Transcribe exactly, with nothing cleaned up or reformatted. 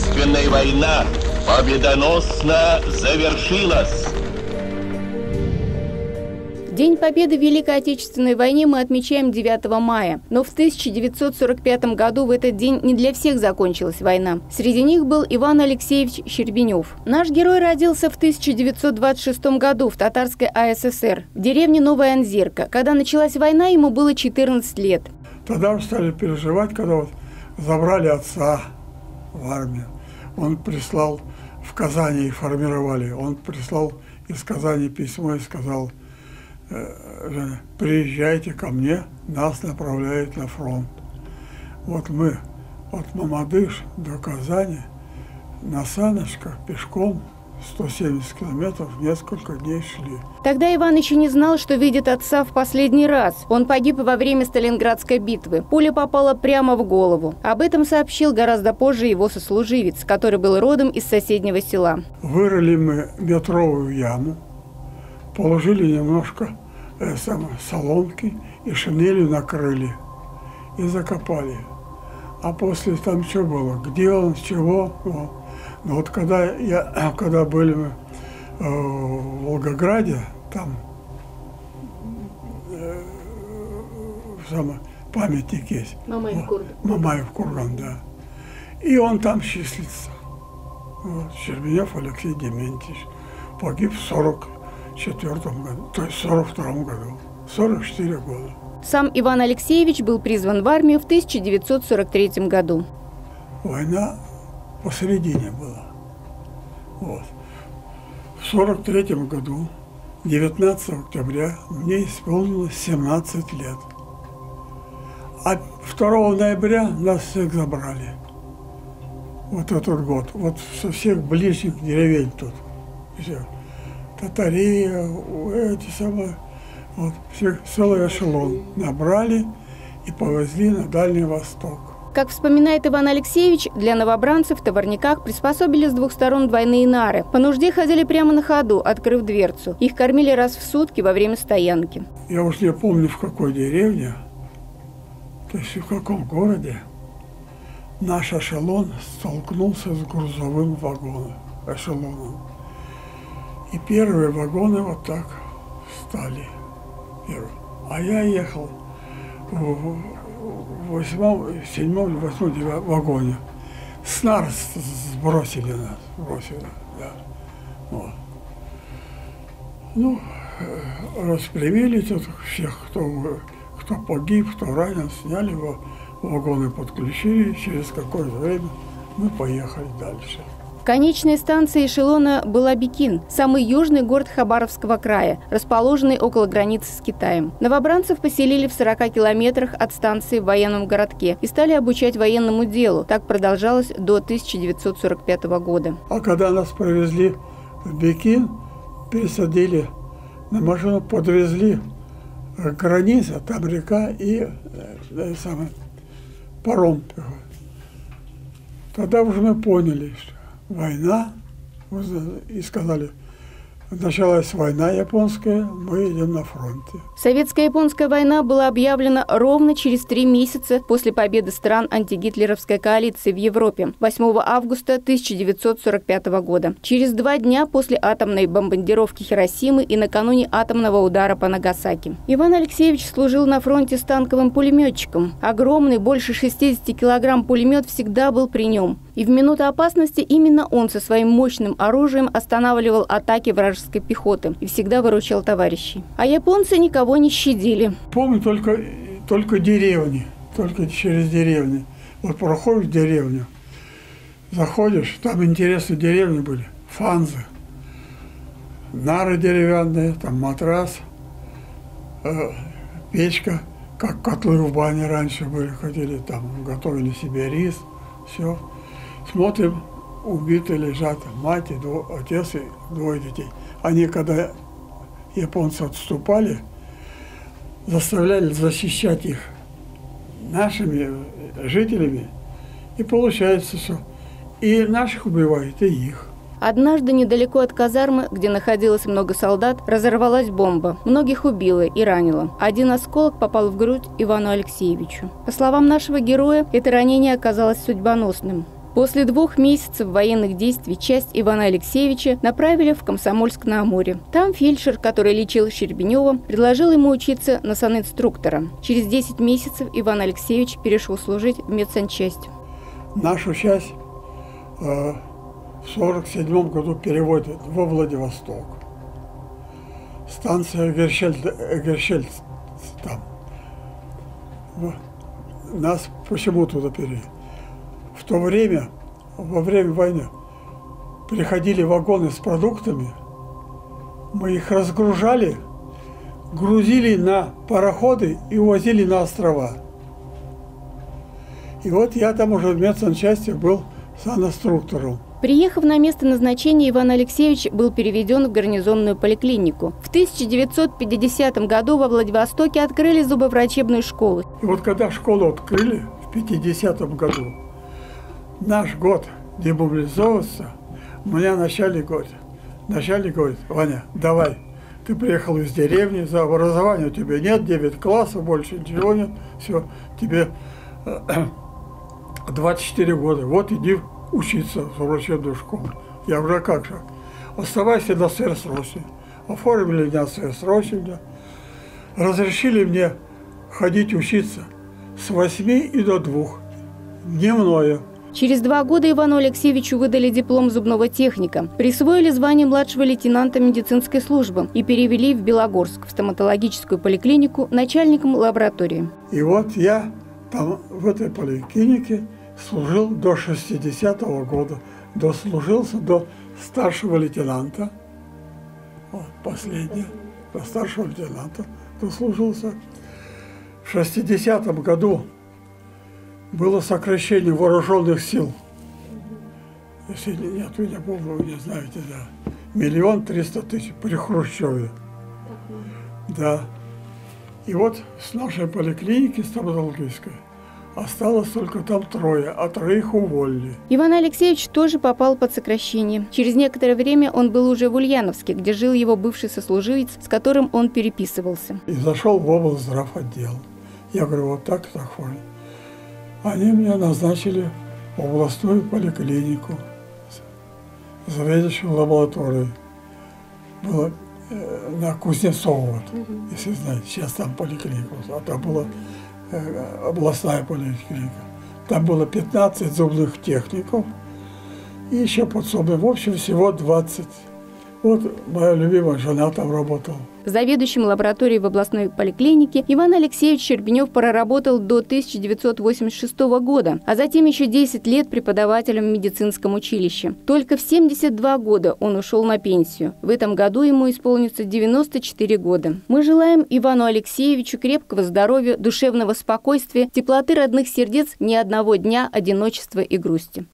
Отечественная война победоносно завершилась. День Победы в Великой Отечественной войне мы отмечаем девятого мая. Но в тысяча девятьсот сорок пятом году в этот день не для всех закончилась война. Среди них был Иван Алексеевич Щербинев. Наш герой родился в тысяча девятьсот двадцать шестом году в Татарской АССР, в деревне Новая Анзирка. Когда началась война, ему было четырнадцать лет. Тогда стали переживать, когда вот забрали отца в армию. Он прислал в Казани, их формировали. Он прислал из Казани письмо и сказал: приезжайте ко мне, нас направляют на фронт. Вот мы от Мамадыш до Казани на саночках пешком сто семьдесят километров несколько дней шли. Тогда Иван еще не знал, что видит отца в последний раз. Он погиб во время Сталинградской битвы. Пуля попала прямо в голову. Об этом сообщил гораздо позже его сослуживец, который был родом из соседнего села. Вырыли мы метровую яму, положили немножко э, само, соломки и шинелью накрыли и закопали. А после там что было? Где он, с чего? Вот. Но вот когда, я, когда были мы э, в Волгограде, там э, само, памятник есть. Мамаев курган. Мамаев курган, да. И он там числится. Вот, Щербинев Алексей Дементьевич погиб в сорок четвёртом году, то есть в сорок втором году, сорок четыре года. Сам Иван Алексеевич был призван в армию в тысяча девятьсот сорок третьем году. Война посередине была. Вот. В сорок третьем году, девятнадцатого октября, мне исполнилось семнадцать лет. А второго ноября нас всех забрали. Вот этот год. Вот со всех ближних деревень тут. Все. Татария, эти самые, вот, всех, целый эшелон набрали и повезли на Дальний Восток. Как вспоминает Иван Алексеевич, для новобранцев в товарниках приспособили с двух сторон двойные нары. По нужде ходили прямо на ходу, открыв дверцу. Их кормили раз в сутки во время стоянки. Я уж не помню, в какой деревне, то есть в каком городе, наш эшелон столкнулся с грузовым вагоном, эшелоном. И первые вагоны вот так встали. А я ехал в восьмом, седьмом, восьмом вагоне. Снар сбросили нас, бросили, да. Вот. Ну, распрямили тут всех, кто, кто погиб, кто ранен, сняли его, вагоны подключили, через какое-то время мы поехали дальше. Конечной станцией эшелона была Бикин, самый южный город Хабаровского края, расположенный около границы с Китаем. Новобранцев поселили в сорока километрах от станции в военном городке и стали обучать военному делу. Так продолжалось до тысяча девятьсот сорок пятого года. А когда нас привезли в Бикин, пересадили на машину, подвезли к границе, там река и э, самый, паром. Тогда уже мы поняли, что война, и сказали, началась война японская, мы идем на фронте. Советско-японская война была объявлена ровно через три месяца после победы стран антигитлеровской коалиции в Европе, восьмого августа тысяча девятьсот сорок пятого года. Через два дня после атомной бомбардировки Хиросимы и накануне атомного удара по Нагасаки. Иван Алексеевич служил на фронте с танковым пулеметчиком. Огромный, больше шестидесяти килограмм пулемет всегда был при нем. И в минуту опасности именно он со своим мощным оружием останавливал атаки вражеской пехоты и всегда выручал товарищей. А японцы никого не щадили. Помню только, только деревни, только через деревни. Вот проходишь деревню, заходишь, там интересные деревни были, фанзы, нары деревянные, там матрас, э, печка, как котлы в бане раньше были, ходили, там готовили себе рис, все. Смотрим, убитые лежат мать, и дво, отец и двое детей. Они, когда японцы отступали, заставляли защищать их нашими жителями. И получается, что и наших убивают, и их. Однажды недалеко от казармы, где находилось много солдат, разорвалась бомба. Многих убила и ранила. Один осколок попал в грудь Ивану Алексеевичу. По словам нашего героя, это ранение оказалось судьбоносным. После двух месяцев военных действий часть Ивана Алексеевича направили в Комсомольск-на-Амуре. Там фельдшер, который лечил Щербинева, предложил ему учиться на санинструктора. Через десять месяцев Иван Алексеевич перешел служить в медсанчасть. Нашу часть э, в сорок седьмом году переводят во Владивосток. Станция Эгершельд, Эгершельд там. Нас почему туда перевели? В то время, во время войны, приходили вагоны с продуктами, мы их разгружали, грузили на пароходы и увозили на острова. И вот я там уже в медсанчасти был санинструктором. Приехав на место назначения, Иван Алексеевич был переведен в гарнизонную поликлинику. В тысяча девятьсот пятидесятом году во Владивостоке открыли зубоврачебную школу. И вот когда школу открыли в пятидесятом году, наш год демобилизовываться, меня начальник говорит, начальник говорит: Ваня, давай, ты приехал из деревни, за образование у тебя нет, девять классов, больше ничего нет, все, тебе двадцать четыре года, вот иди учиться в врачебную школу. Я говорю: а как же? Оставайся на сверхсрочно. Оформили меня сверхсрочно, разрешили мне ходить учиться с восьми и до двух, дневное. Через два года Ивану Алексеевичу выдали диплом зубного техника, присвоили звание младшего лейтенанта медицинской службы и перевели в Белогорск, в стоматологическую поликлинику, начальником лаборатории. И вот я там в этой поликлинике служил до шестидесятого года, дослужился до старшего лейтенанта, вот, последний, до старшего лейтенанта дослужился. В шестидесятом году было сокращение вооруженных сил. Если нет, вы не помню, вы не знаете, да. Миллион триста тысяч при Хрущеве. Да. И вот с нашей поликлиники стоматологической осталось только там трое, а троих уволили. Иван Алексеевич тоже попал под сокращение. Через некоторое время он был уже в Ульяновске, где жил его бывший сослуживец, с которым он переписывался. И зашел в облздравотдел. Я говорю: вот так, так, форме. Они меня назначили в областную поликлинику, заведующим лабораторией. Было э, на Кузнецова, вот, угу. Если знаете, сейчас там поликлиника, а там была э, областная поликлиника. Там было пятнадцать зубных техников и еще подсобных, в общем, всего двадцать. Вот моя любимая жена там работала. Заведующим лабораторией в областной поликлинике Иван Алексеевич Щербинев проработал до тысяча девятьсот восемьдесят шестого года, а затем еще десять лет преподавателем в медицинском училище. Только в семьдесят два года он ушел на пенсию. В этом году ему исполнится девяносто четыре года. Мы желаем Ивану Алексеевичу крепкого здоровья, душевного спокойствия, теплоты родных сердец, ни одного дня одиночества и грусти.